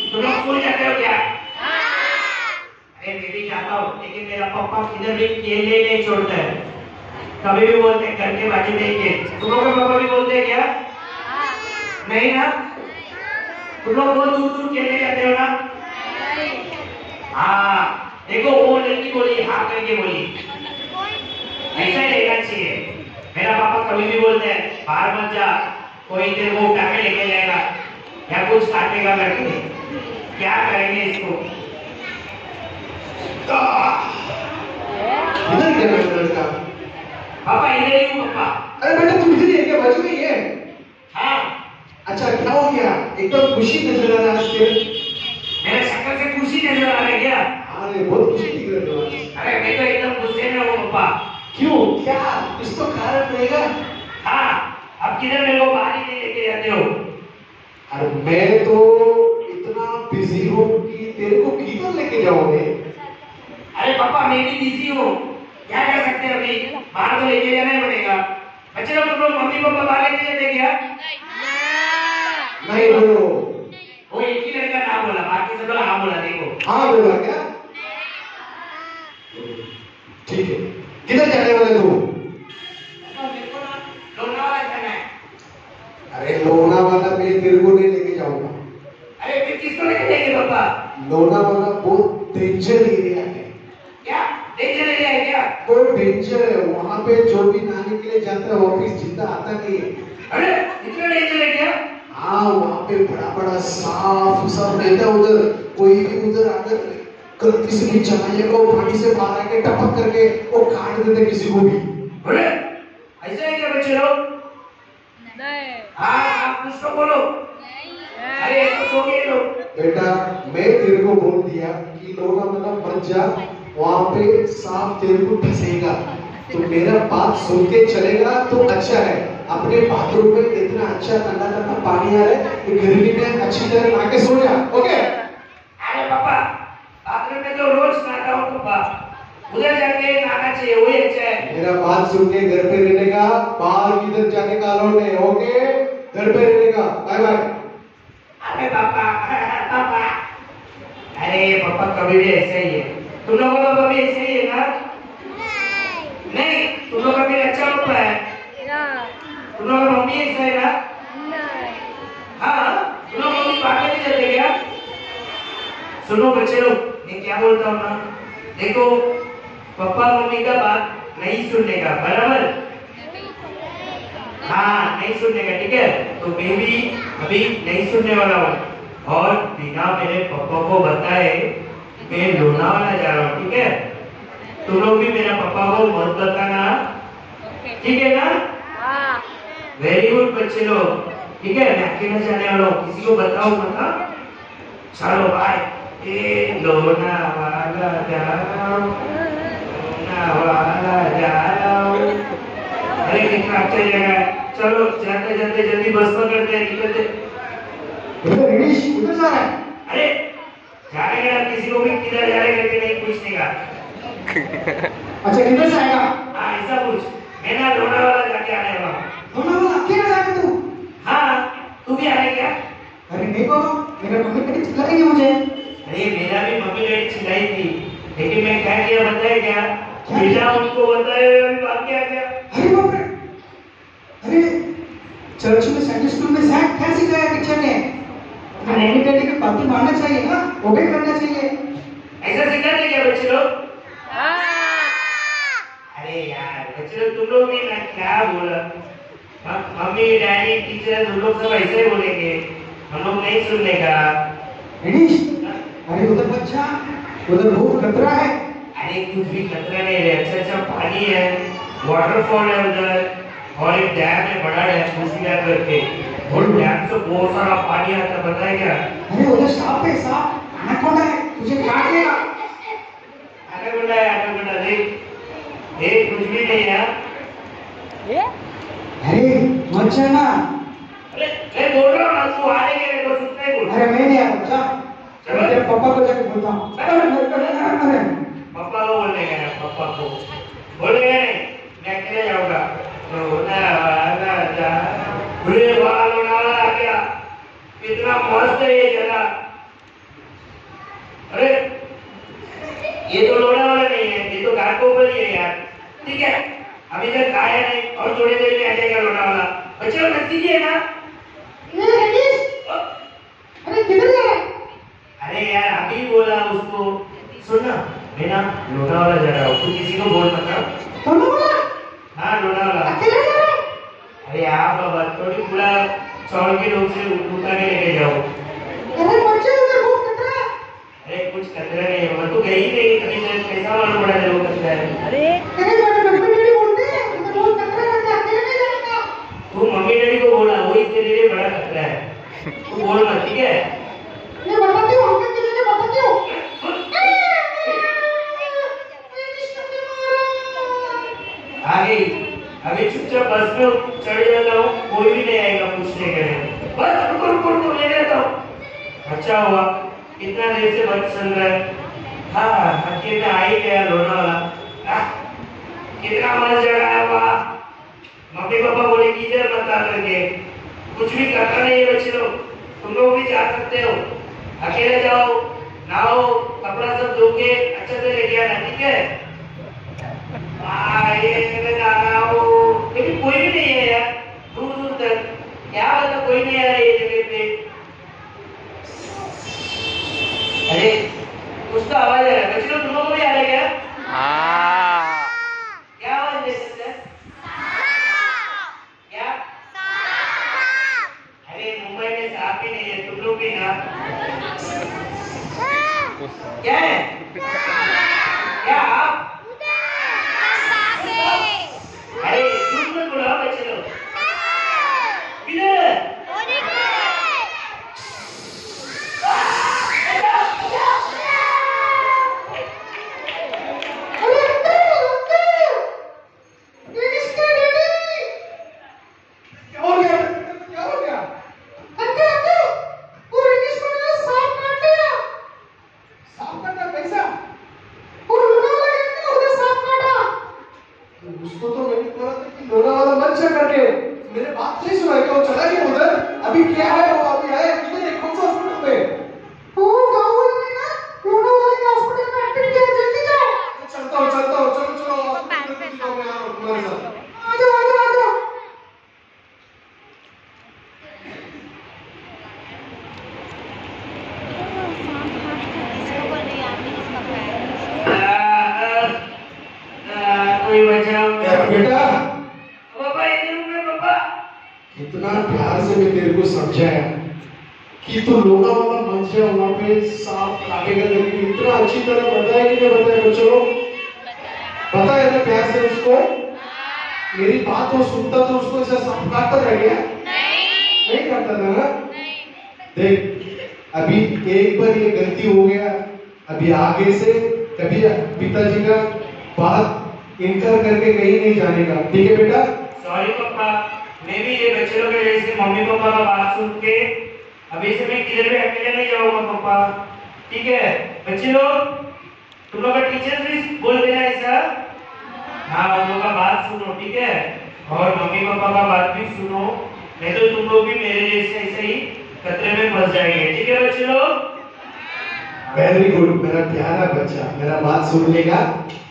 तुम लोग स्कूल जाते हो क्या? अरे मैं भी जाता हूँ, लेकिन मेरा पापा किधर भी केले नहीं छोड़ता है। कभी भी बोलते हैं घर के बाजू में ही खेल। तुम लोग के पापा भी बोलते हैं क्या? नहीं ना? तुम लोग बहुत दूर दूर खेलने जाते हो ना? हाँ, देखो वो लड़की बोली हाँ करके बोली, ऐसा ही रहना चाहिए। मेरा पापा कभी भी बोलते हैं बाहर मत जा, कोई तेरे को उठा के लेके जाएगा या कुछ काटेगा करके। क्या करेंगे इसको? इधर क्या कर रहा है? पापा इधर ही हूँ पापा। अरे बेटा तुम इधर ही है क्या? बच गई है? हाँ। अच्छा क्या हो गया? एकदम खुशी नजर आ रहा है इसके। मेरे शक्ल से खुशी नजर आ रहा है क्या? अरे बहुत खुशी दिख रही है। अरे मैं तो एकदम गुस्से में हूँ पापा। क्यों? क्या कुछ तो कारण रहेगा? हाँ, अब किधर मेरे को बाहर ही नहीं लेके जाते हो? अरे मैं तो इतना बिजी हूँ कि तेरे को किधर लेके जाओगे? अरे पापा मैं भी बिजी हूँ, क्या कर सकते हैं अभी? बाहर तो लेके जाना ही पड़ेगा। बच्चे लोग तुम लोग मम्मी पापा बाहर लेके जाते क्या? नहीं बोलो। वो एक ही लड़का ना बोला, बाकी सब लोग हाँ बोला। देखो हाँ बोला क्या? ठीक है, किधर जाने वाले तू? लोनावाला जाना है। अरे लोनावाला मैं तेरे को नहीं लेके जाऊंगा। अरे फिर किसको लेके जाएंगे पापा? लोनावाला बहुत डेंजर एरिया है। क्या डेंजर एरिया है क्या? कोई डेंजर है वहाँ पे, जो भी नहाने के लिए जाता है वापिस जिंदा आता नहीं है। अरे इतना डेंजर है क्या? हाँ वहाँ पे बड़ा बड़ा सांप सब रहता है उधर। कोई भी उधर आकर गलती से भी चलाइएगा वो पानी से बाहर आके टपक करके वो काट देते किसी को भी। अरे ऐसा है क्या बच्चे लोग? नहीं। हाँ कुछ तो बोलो। अरे कुछ हो गए लोग। बेटा मैं तेरे को बोल दिया कि लोनावाला मत जा, वहाँ पे सांप तेरे को फंसेगा। तो मेरा बात सुन के चलेगा तो अच्छा है। अपने बाथरूम में इतना अच्छा ठंडा ठंडा पानी आ रहा है कि गर्मी में अच्छी तरह नहा के सो जा। ओके? अरे पापा बाथरूम में तो रोज नहाता हूँ पापा, उधर जाके नहाना चाहिए, वही अच्छा है। मेरा बात सुन के घर पे रहने का, बाहर किधर जाने का अलाउड नहीं। ओके? घर पे रहने का। Bye bye. अरे पापा पापा, अरे पापा कभी भी ऐसा ही है। तुम लोगों का कभी ऐसा ही है ना? नहीं, तुम लोग का भी अच्छा पापा है। तुम लोग का मम्मी ऐसा है ना? हाँ, तुम लोग मम्मी बाहर नहीं जाते क्या? सुनो बच्चे लोग, मैं क्या बोलता हूँ ना, देखो पापा मम्मी का बात नहीं सुनने का, बराबर? हाँ नहीं सुनने का, ठीक है? तो मैं भी अभी नहीं सुनने वाला हूँ और बिना मेरे पापा को बताए मैं लोनावाला जा रहा हूँ, ठीक है? तुम लोग भी मेरा पापा को मत बताना, ठीक है ना? वेरी गुड बच्चे लोग, ठीक है? मैं अकेला जाने वाला हूँ, किसी को बताओ मत। हाँ? चलो बाय। ए लोनावाला जा रहा हूँ, लोनावाला जा रहा हूँ। अरे कितना अच्छा जगह है। चलो जाते जाते जल्दी बस पकड़ते हैं, निकलते। ऋषि उधर जा रहा है? अरे जाने का किसी को भी किधर जा रहे करके नहीं पूछने का। अच्छा किधर जाएगा? हाँ ऐसा पूछ। मैं ना लोनावाला जाके आने वाला हूँ। लोनावाला अकेला जाएगा तू? हाँ तू भी आए क्या? अरे नहीं बाबा, मेरा मम्मी कभी चिल्लाएगी मुझे। अरे मेरा भी मम्मी ने चिल्लाई थी, लेकिन मैं क्या किया बताया क्या? बिना उनको बताए भाग के आ गया। अरे बाप रे! अरे चर्च में संडे स्कूल में सैक क्या सिखाया टीचर ने? मम्मी डैडी की बातें मानना चाहिए ना, ओबे करना चाहिए। ऐसा सिखाते क्या बच्चे लोग? अरे यार बच्चे लोग तुम लोग भी ना क्या बोला, मम्मी डैडी टीचर तुम लोग सब ऐसे ही बोलेंगे, हम लोग नहीं सुनने का। अरे उधर बच्चा, उधर बहुत खतरा है। अरे कुछ भी खतरा नहीं है, अच्छा अच्छा पानी है, वाटरफॉल है उधर और एक डैम है, बड़ा डैम मूसिया करके, और डैम से बहुत सारा पानी आता है, पता है क्या? अरे उधर सांप है, सांप एनाकोंडा है, तुझे काट लेगा। एनाकोंडा देख कुछ भी नहीं है। अरे मत जाना। अरे मैं बोल रहा हूँ ना, तू आएंगे नहीं तो सुनते ही बोल। अरे मैं नहीं आता, जा चलो तेरे पापा को जाके बोलता हूँ। पापा को बोलने गए, पापा को बोलेंगे नहीं, मैं अकेले जाऊंगा। लोनावाला जा, लोनावाला आ गया, कितना मस्त है ये जगह, ये तो लोड़ा वाला नहीं है, ये तो घाट को ऊपर ही है यार। ठीक है, अभी तक आया नहीं और थोड़ी देर में आ जाएगा लोड़ा वाला। बच्चों मत कीजिए ना। अरे किधर है? अरे यार अभी बोला उसको। सुन ना, मैं ना लोड़ा वाला जा रहा हूँ, तू किसी को बोल मत ना। लोना वाला? हाँ लोड़ा वाला। अकेले जा रहा है? अरे हाँ बाबा, थोड़ी पूरा चौड़ के लोग से उठा के लेके जाओ। अरे बच्चे उधर बहुत खतरा है। अरे कुछ खतरा नहीं है बाबा, तू गई नहीं कभी तक, कैसा मालूम पड़ा तेरे को खतरा है? अरे मेरे मम्मी डैडी बोलते हैं उधर बहुत खतरा रहता है, अकेले नहीं जाने का। तू मम्मी डैडी को बोला, वही तेरे लिए बड़ा खतरा है। तू बोल मत, ठीक है? मैं बताती हूँ, अंकल की जगह बताती हूँ। आ गई। अभी चुपचाप बस में चढ़ जाता हूँ, कोई भी नहीं आएगा पूछने के लिए। बस रुको रुको रुको, ले जाता हूँ। अच्छा हुआ, इतना देर से बस चल रहा है। हाँ, आखिर में आ ही गया लोना वाला। कितना मजा चढ़ रहा है वहाँ। मम्मी पापा बोले कि इधर मत आ करके, कुछ भी करना नहीं है बच्चे लोग, तुम लोग भी जा सकते हो, अकेले जाओ, नहाओ, कपड़ा सब धो के अच्छे से लेके आना, ठीक है? ये जाना हो, लेकिन कोई भी नहीं है यार, दूर दूर तक। क्या मतलब कोई नहीं आ रहा है ये जगह पे? अरे कुछ तो आवाज आ रहा है, बच्चे लोग तुम लोग को भी आ रहा है क्या? क्या आवाज दे सकते हैं? क्या? अरे मुंबई में सांप ही नहीं है, तुम लोग भी ना। क्या है? क्या आप? अरे झूठ मत बोलो बच्चे लोग। किधर? उसको तो मैंने बोला था कि लोना वाला मत चल करके, मेरे बात नहीं सुना क्या? वो चला गया उधर। अभी क्या है, वो अभी आया किधर है, कौन सा हॉस्पिटल में? वो गाँव में ना लोना वाले के हॉस्पिटल में एडमिट किया, जल्दी जाओ। चलता हूँ चलो चलो हॉस्पिटल में दिखाओ, मैं आ रहा हूँ तुम्हारे साथ। आ जाओ आ जाओ आ जाओ। कोई बचाओ बेटा, पापा, इधर हूँ मैं पापा। कितना प्यार से मैं तेरे को समझाया कि तू लोना वाला मत जा, वहाँ पे सांप काटेगा, लेकिन इतना अच्छी तरह बताया कि नहीं बताया? बच्चों बताया ना प्यार से उसको? मेरी बात वो सुनता तो उसको ऐसा सांप काटता रह गया? नहीं काटता था ना? देख, अभी एक बार ये गलती हो गया, अभी आगे से कभी पिताजी का बात इनकार करके कहीं नहीं जाने का, ठीक है बेटा? सॉरी पापा, मैं भी ये बच्चे लोग के जैसे मम्मी पापा का बात सुन के अभी से मैं किधर भी अकेले नहीं जाऊंगा पापा, ठीक है? बच्चे लोग, तुम लोग का टीचर भी बोल देना ऐसा। हाँ, उन लोग का बात सुनो, ठीक है? और मम्मी पापा का बात भी सुनो, नहीं तो तुम लोग भी मेरे जैसे ऐसे ही खतरे में फंस जाएंगे, ठीक है बच्चे लोग? वेरी गुड, मेरा प्यारा बच्चा, मेरा बात सुन लेगा।